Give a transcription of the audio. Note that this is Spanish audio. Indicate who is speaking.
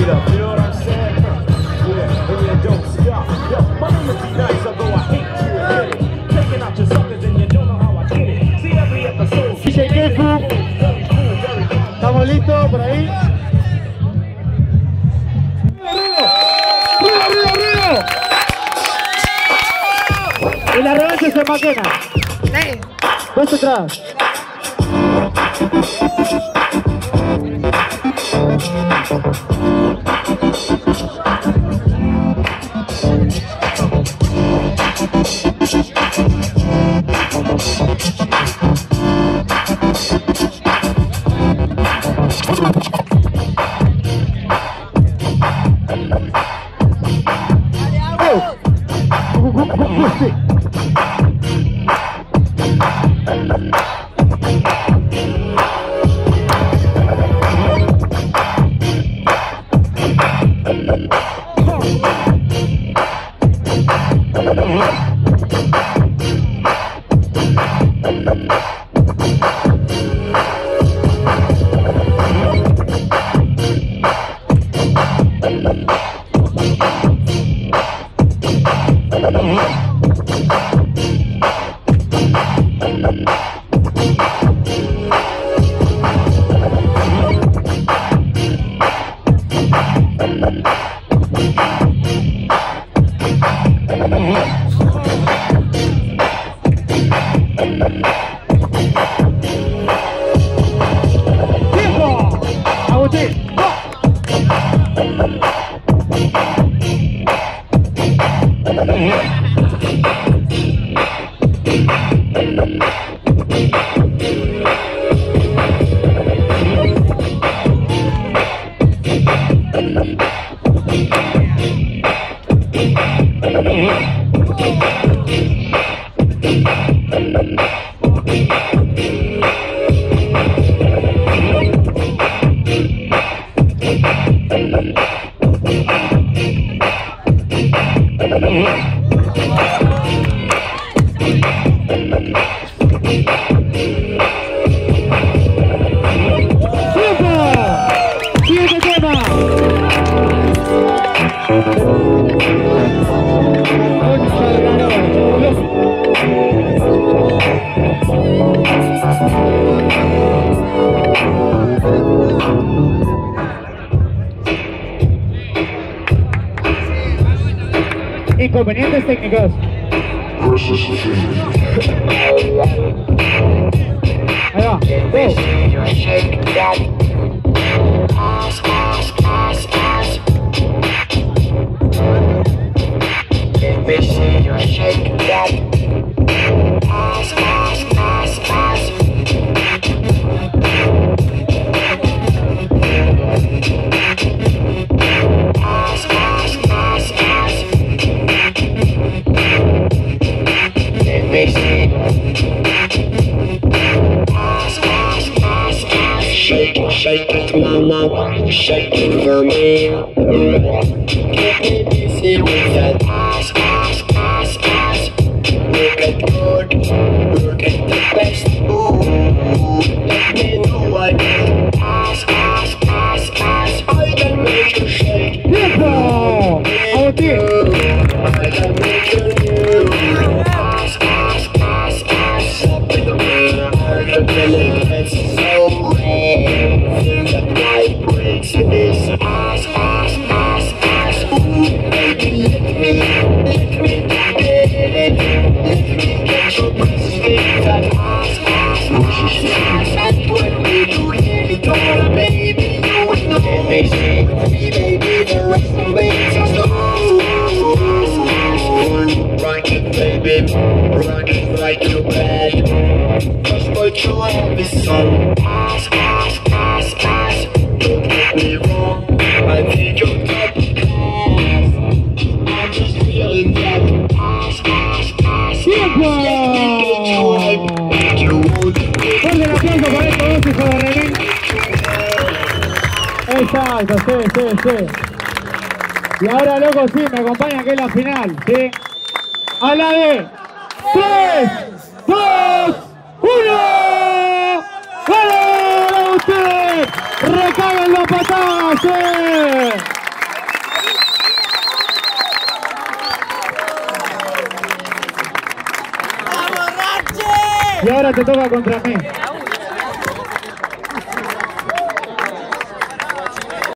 Speaker 1: up, you know what I'm saying? Yeah, and you don't stop. Yo, my name is D-Nice, although I hate you and hit it. Taking out your suckers and you don't know how I get it. See every episode.
Speaker 2: DJ Kefu. ¿Estamos listos por ahí? ¡Ruido, ruido, ruido! Y la revancha se maquena. Dos atrás. Inconvenientes técnicos. Ahí va.
Speaker 3: Shake it, mama, shake it for me. Get me busy with that ass. Look at good, look at the best. Ooh, let me know I can ass. I can make you shake.
Speaker 2: ¡Tiempo!
Speaker 3: I can make you new. Ass. Up in the mirror, the feeling is so rare. That light breaks in this ass. Ooh, baby, let me get it. Let me get your pussy in that ass. And when we do it all, baby, you would know. Let me see with me, baby, the rest of me is slow. Rock it, baby, rock it right to bed. Cause what you have is some ass. Don't get me wrong, I think you're top class. I'm just feeling that ass.
Speaker 2: ¡Fuerte el aplauso para estos dos hijos de René! Exacto, sí. Y ahora, loco, sí, me acompañan que es la final, ¿sí? A la de 3, 2, 1. ¡Vale! ¡Ustedes! ¡Recábenlo! patadas! ¡Sí! Y ahora te toca contra mí.